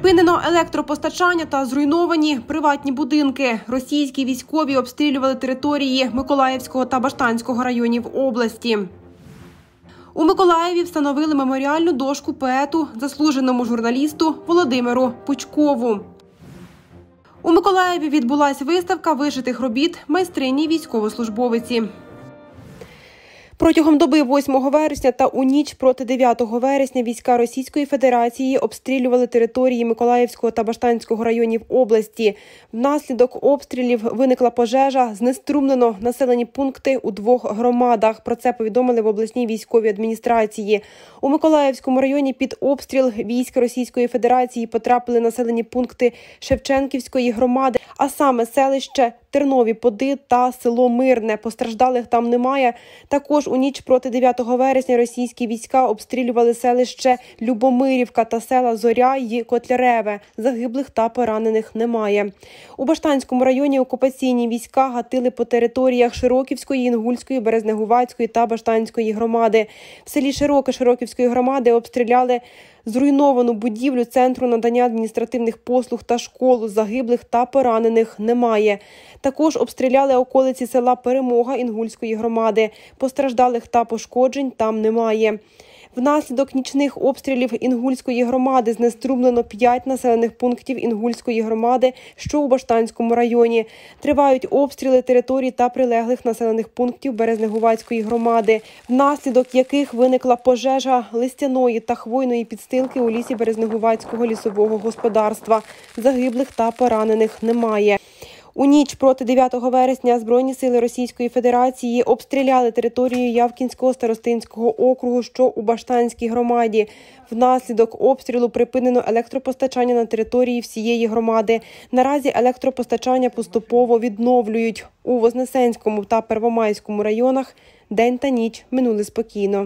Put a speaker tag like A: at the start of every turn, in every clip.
A: Припинено електропостачання та зруйновані приватні будинки. Російські військові обстрілювали території Миколаївського та Баштанського районів області. У Миколаєві встановили меморіальну дошку поету, заслуженому журналісту Володимиру Пучкову. У Миколаєві відбулася виставка вишитих робіт майстрині військовослужбовиці. Протягом доби 8 вересня та у ніч проти 9 вересня війська Російської Федерації обстрілювали території Миколаївського та Баштанського районів області. Внаслідок обстрілів виникла пожежа, знеструмлено населені пункти у 2 громадах. Про це повідомили в обласній військовій адміністрації. У Миколаївському районі під обстріл військ Російської Федерації потрапили населені пункти Шевченківської громади, а саме селище Тернові Поди та село Мирне. Постраждалих там немає. Також у ніч проти 9 вересня російські війська обстрілювали селище Любомирівка та села Зоря й Котляреве. Загиблих та поранених немає. У Баштанському районі окупаційні війська гатили по територіях Широківської, Інгульської, Березнегувацької та Баштанської громади. В селі Широке Широківської громади обстріляли зруйновану будівлю Центру надання адміністративних послуг та школу. Загиблих та поранених немає. Також обстріляли околиці села Перемога Інгульської громади. Постраждалих та пошкоджень там немає. Внаслідок нічних обстрілів Інгульської громади знеструмлено 5 населених пунктів Інгульської громади, що у Баштанському районі. Тривають обстріли територій та прилеглих населених пунктів Березнегувацької громади, внаслідок яких виникла пожежа листяної та хвойної підстилки у лісі Березнегувацького лісового господарства. Загиблих та поранених немає. У ніч проти 9 вересня Збройні сили Російської Федерації обстріляли територію Явкінського старостинського округу, що у Баштанській громаді. Внаслідок обстрілу припинено електропостачання на території всієї громади. Наразі електропостачання поступово відновлюють. У Вознесенському та Первомайському районах день та ніч минули спокійно.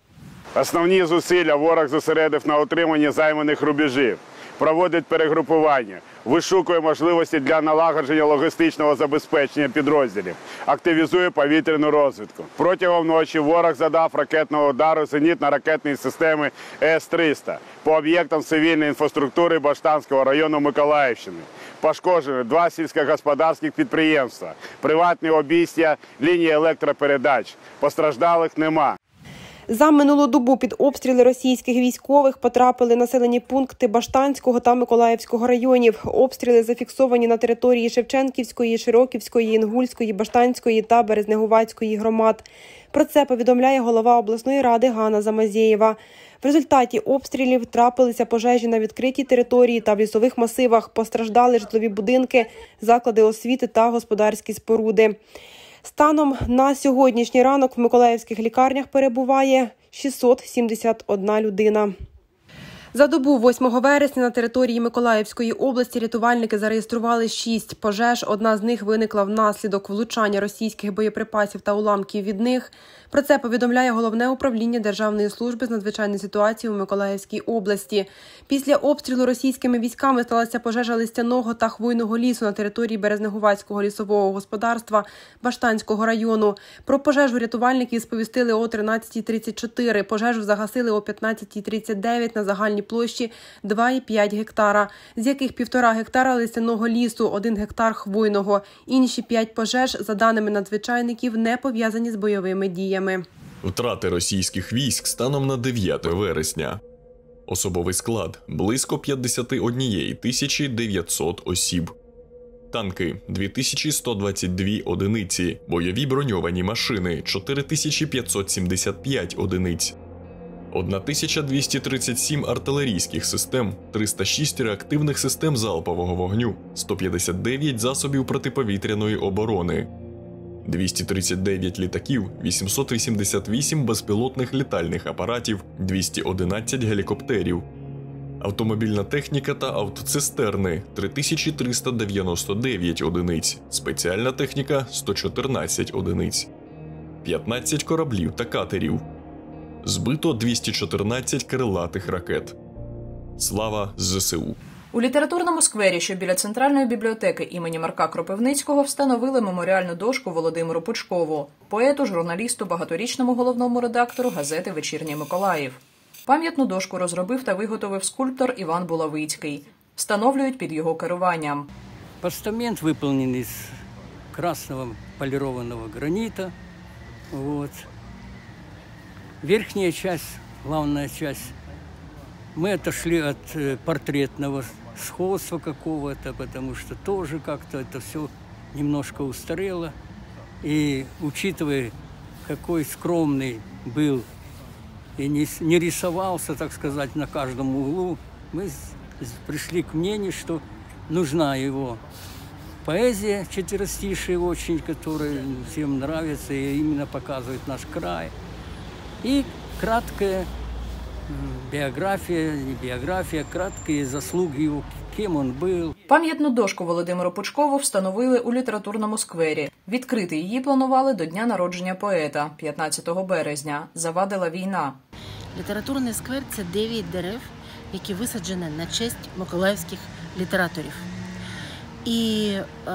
B: Основні зусилля ворог зосередив на утриманні займаних рубежів. Проводить перегрупування, вишукує можливості для налагодження логістичного забезпечення підрозділів, активізує повітряну розвідку. Протягом ночі ворог завдав ракетного удару зенітно-ракетної системи С-300 по об'єктам цивільної інфраструктури Баштанського району Миколаївщини. Пошкоджені 2 сільськогосподарських підприємства, приватні обійстя, лінії електропередач. Постраждалих нема.
A: За минулу добу під обстріли російських військових потрапили населені пункти Баштанського та Миколаївського районів. Обстріли зафіксовані на території Шевченківської, Широківської, Інгульської, Баштанської та Березнегувацької громад. Про це повідомляє голова обласної ради Ганна Замазєєва. В результаті обстрілів трапилися пожежі на відкритій території та в лісових масивах. Постраждали житлові будинки, заклади освіти та господарські споруди. Станом на сьогоднішній ранок в миколаївських лікарнях перебуває 671 людина. За добу 8 вересня на території Миколаївської області рятувальники зареєстрували 6 пожеж. Одна з них виникла внаслідок влучання російських боєприпасів та уламків від них. Про це повідомляє Головне управління Державної служби з надзвичайних ситуацій у Миколаївській області. Після обстрілу російськими військами сталася пожежа листяного та хвойного лісу на території Березнегувацького лісового господарства Баштанського району. Про пожежу рятувальники сповістили о 13:34. Пожежу загасили о 15:39 на загальній площі 2,5 гектара, з яких 1,5 гектара листяного лісу, 1 гектар хвойного. Інші 5 пожеж, за даними надзвичайників, не пов'язані з бойовими діями.
C: Втрати російських військ станом на 9 вересня. Особовий склад – близько 51 900 осіб. Танки – 2122 одиниці. Бойові броньовані машини – 4575 одиниць. 1237 артилерійських систем, 306 реактивних систем залпового вогню, 159 засобів протиповітряної оборони, 239 літаків, 888 безпілотних літальних апаратів, 211 гелікоптерів. Автомобільна техніка та автоцистерни – 3399 одиниць, спеціальна техніка – 114 одиниць, 15 кораблів та катерів. Збито 214 крилатих ракет. Слава ЗСУ!
D: У літературному сквері, що біля Центральної бібліотеки імені Марка Кропивницького, встановили меморіальну дошку Володимиру Пучкову, поету, журналісту, багаторічному головному редактору газети «Вечірній Миколаїв». Пам'ятну дошку розробив та виготовив скульптор Іван Булавицький. встановлюють під його керуванням.
E: Постамент выполнен из красного полированного гранита. Вот. Верхняя часть, главная часть, мы отошли от портретного сходства какого-то, потому что тоже как-то это все немножко устарело. И учитывая, какой скромный был и не рисовался, так сказать, на каждом углу, мы пришли к мнению, что нужна его поэзия четверостишие очень, которая всем нравится и именно показывает наш край. И краткая биография, краткие заслуги его, кем он был.
D: Пам'ятну дошку Володимиру Пучкову встановили у літературному сквері. Відкрити її планували до дня народження поета, 15 березня. Завадила війна.
F: Літературний сквер – це 9 дерев, які висаджені на честь миколаївських літераторів. І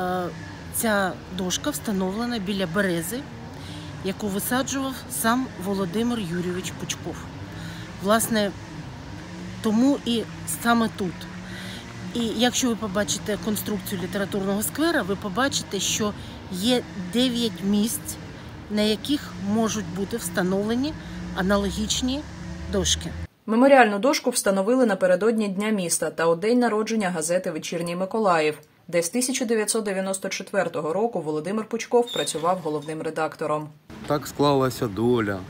F: ця дошка встановлена біля берези, яку висаджував сам Володимир Юрійович Пучков. Власне, тому і саме тут. І якщо ви побачите конструкцію літературного сквера, ви побачите, що є 9 місць, на яких можуть бути встановлені аналогічні дошки.
D: Меморіальну дошку встановили напередодні Дня міста та у день народження газети «Вечірній Миколаїв», де з 1994 року Володимир Пучков працював головним редактором.
G: Так склалася доля,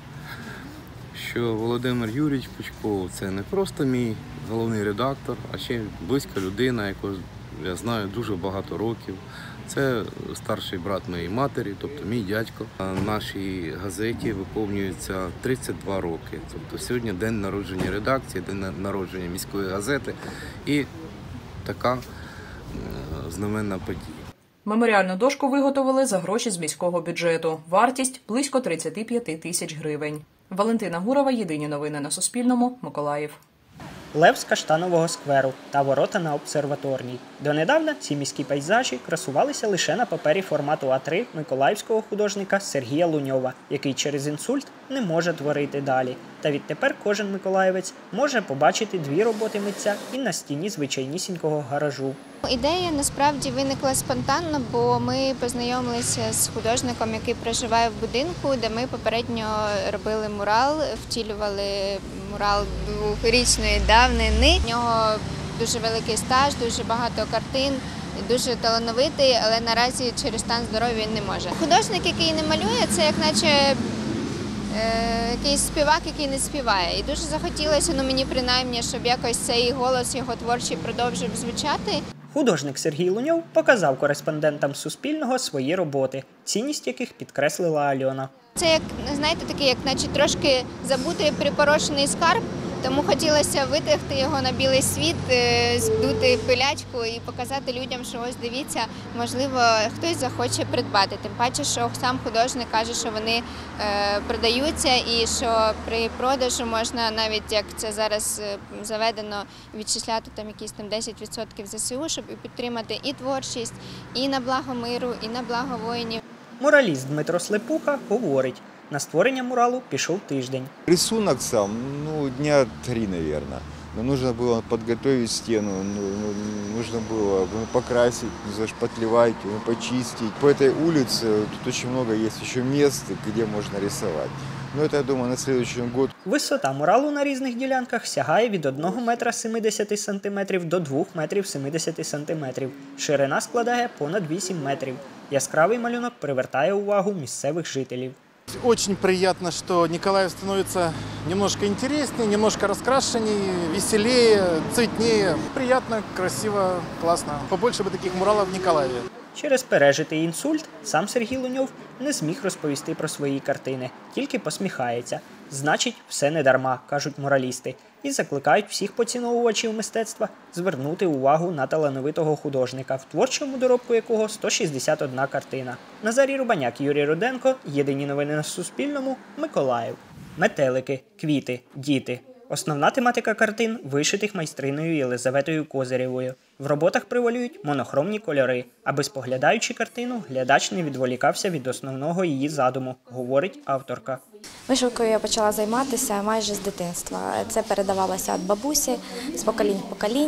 G: що Володимир Юрійович Пучков – це не просто мій головний редактор, а ще близька людина, яку я знаю дуже багато років. Це старший брат моєї матері, тобто мій дядько. Нашій газеті виповнюється 32 роки. Тобто сьогодні день народження редакції, день народження міської газети і така знаменна подія.
D: Меморіальну дошку виготовили за гроші з міського бюджету. Вартість – близько 35 тисяч гривень. Валентина Гурова, єдині новини на Суспільному, Миколаїв.
H: Лев з Каштанового скверу та ворота на Обсерваторній. Донедавна ці міські пейзажі красувалися лише на папері формату А3 миколаївського художника Сергія Луньова, який через інсульт не може творити далі. Та відтепер кожен миколаївець може побачити 2 роботи митця і на стіні звичайнісінького гаражу.
I: Ідея насправді виникла спонтанно, бо ми познайомилися з художником, який проживає в будинку, де ми попередньо робили мурал, втілювали мурал 2-річної давнини. У нього дуже великий стаж, дуже багато картин, дуже талановитий, але наразі через стан здоров'я він не може. Художник, який не малює, це як наче якийсь співак, який не співає. І дуже захотілося, мені принаймні, щоб якось цей голос його творчий продовжив звучати.
H: Художник Сергій Луньов показав кореспондентам Суспільного свої роботи, цінність яких підкреслила Альона.
I: Це, як, знаєте, такий, як наче трошки забутий припорошений скарб, тому хотілося витягти його на білий світ, здути пилячку і показати людям, що ось дивіться, можливо, хтось захоче придбати. Тим паче, що сам художник каже, що вони продаються і що при продажу можна навіть, як це зараз заведено, відчисляти там якісь 10% ЗСУ, щоб підтримати і творчість, і на благо миру, і на благо воїнів.
H: Мураліст Дмитро Слепуха говорить, на створення муралу пішов тиждень.
J: Рисунок сам, дня 3, наверное. Но нужно было подготовить стену, нужно было покрасить, зашпатлевать, почистить. По этой улице тут очень много есть еще мест, где можно рисовать. Но это, я думаю, на следующий год.
H: Висота муралу на різних ділянках сягає від 1 метра 70 сантиметрів до 2 метрів 70 сантиметрів. Ширина складає понад 8 метрів. Яскравий малюнок привертає увагу місцевих жителів.
K: Очень приятно, что Николаев становится немножко интереснее, немножко раскрашеннее, веселее, цветнее. Приятно, красиво, классно. Побольше бы таких муралов в Николаеве.
H: Через пережитий інсульт сам Сергій Луньов не зміг розповісти про свої картини, тільки посміхається. Значить, все не дарма, кажуть муралісти, і закликають всіх поціновувачів мистецтва звернути увагу на талановитого художника, в творчому доробку якого 161 картина. Назарій Рубаняк, Юрій Руденко, єдині новини на Суспільному, Миколаїв. Метелики, квіти, діти. Основна тематика картин вишитих майстриною Єлизаветою Козирєвою. В роботах превалюють монохромні кольори, аби споглядаючи картину, глядач не відволікався від основного її задуму, говорить авторка.
L: Вишивкою я почала займатися майже з дитинства. Це передавалося від бабусі, з покоління в покоління.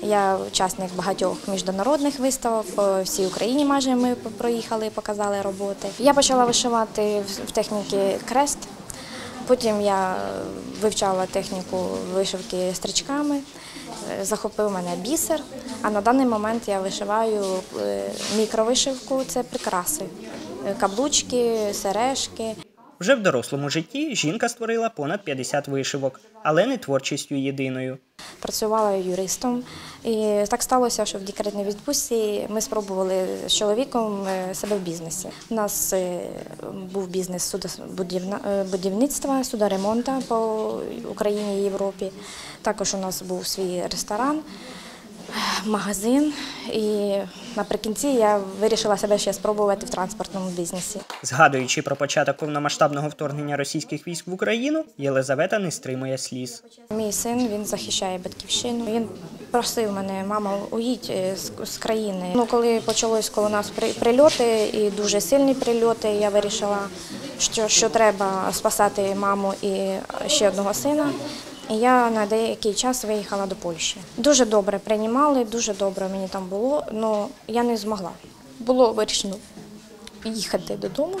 L: Я учасник багатьох міжнародних виставок, по всій Україні майже ми проїхали і показали роботи. Я почала вишивати в техніці крест, потім я вивчала техніку вишивки стрічками, захопив мене бісер, а на даний момент я вишиваю мікровишивку, це прикраси, каблучки, сережки.
H: Вже в дорослому житті жінка створила понад 50 вишивок, але не творчістю єдиною.
L: Працювала юристом, і так сталося, що в декретній відпустці ми спробували з чоловіком себе в бізнесі. У нас був бізнес будівництва, судоремонту по Україні і Європі. Також у нас був свій ресторан, магазин, і наприкінці я вирішила себе ще спробувати в транспортному бізнесі.
H: Згадуючи про початок повномасштабного вторгнення російських військ в Україну, Єлизавета не стримує сліз.
L: Мій син, він захищає батьківщину. Він просив мене: мамо, уїдь з країни. Коли почалось коло нас прильоти, і дуже сильні прильоти, я вирішила, що треба спасати маму і ще одного сина. І я на деякий час виїхала до Польщі. Дуже добре приймали, дуже добре мені там було, але я не змогла. Було вирішено їхати додому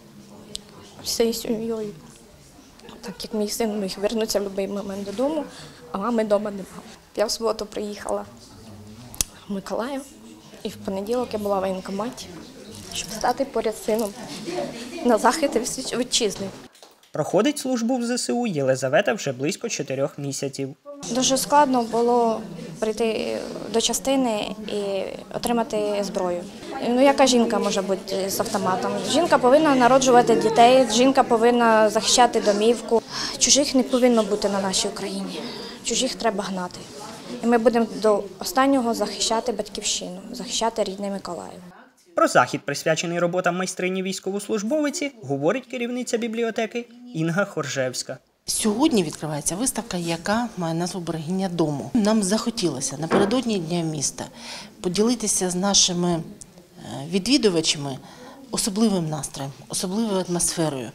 L: всією сім'єю, так як мій син міг повернутися в будь-який момент додому, а мами вдома немає. Я в суботу приїхала в Миколаїв, і в понеділок я була в воєнкоматі, щоб стати поряд з сином на захист вітчизни.
H: Проходить службу в ЗСУ Єлизавета вже близько 4 місяців.
L: Дуже складно було прийти до частини і отримати зброю. Яка жінка може бути з автоматом? Жінка повинна народжувати дітей, жінка повинна захищати домівку. Чужих не повинно бути на нашій Україні. Чужих треба гнати. І ми будемо до останнього захищати батьківщину, захищати рідний Миколаїв.
H: Про захід, присвячений роботам майстрині військовослужбовиці, говорить керівниця бібліотеки Інга Хоржевська.
F: Сьогодні відкривається виставка, яка має назву «Берегиня дому». Нам захотілося напередодні Дня міста поділитися з нашими відвідувачами особливим настроєм, особливою атмосферою,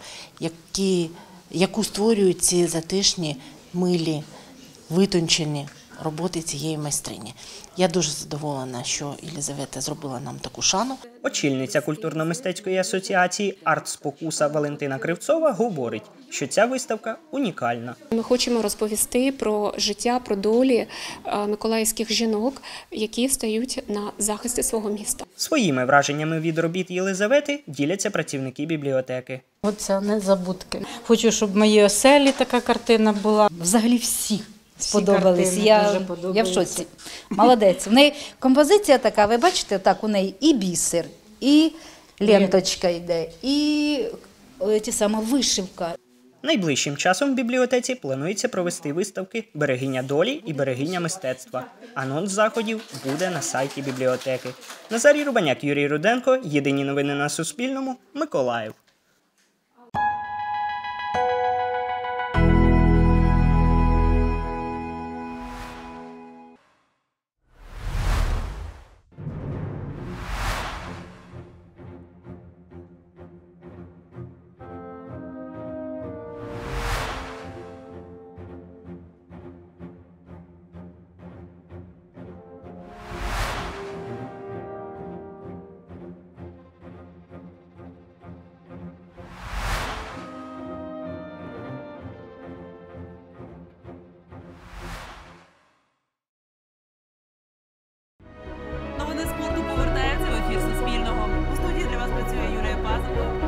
F: яку створюють ці затишні, милі, витончені роботи цієї майстрині. Я дуже задоволена, що Єлизавета зробила нам таку шану.
H: Очільниця культурно-мистецької асоціації «Арт-спокуса» Валентина Кривцова говорить, що ця виставка унікальна.
M: Ми хочемо розповісти про життя, про долі миколаївських жінок, які стають на захисті свого міста.
H: Своїми враженнями від робіт Єлизавети діляться працівники бібліотеки.
N: Оце незабудки. Хочу, щоб в моїй оселі така картина була. Взагалі всі сподобались. Я в шоці. Молодець. В неї композиція така, ви бачите, так у неї і бісер, і ленточка йде, і вишивка.
H: Найближчим часом в бібліотеці планується провести виставки «Берегиня долі» і «Берегиня мистецтва». Анонс заходів буде на сайті бібліотеки. Назарій Рубаняк, Юрій Руденко. Єдині новини на Суспільному. Миколаїв.
O: Новини спорту повертаються в ефір Суспільного. У студії для вас працює Юрія Пазенко.